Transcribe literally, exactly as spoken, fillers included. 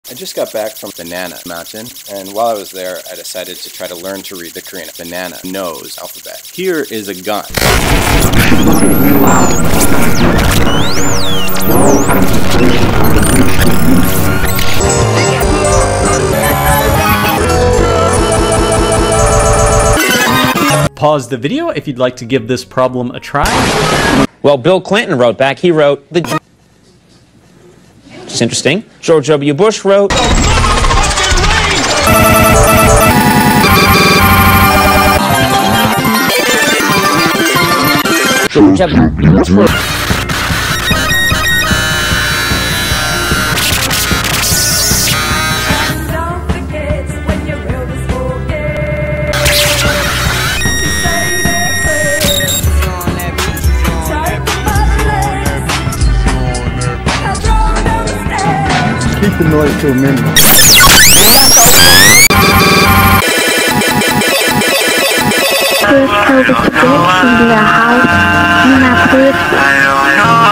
I just got back from Banana Mountain, and while I was there, I decided to try to learn to read the Korean banana nose alphabet. Here is a gun. Pause the video if you'd like to give this problem a try. Well, Bill Clinton wrote back. He wrote the... It's interesting. George W. Bush wrote... George W. Bush wrote... Keep the noise to a minimum. Please tell the students in their house, do not please.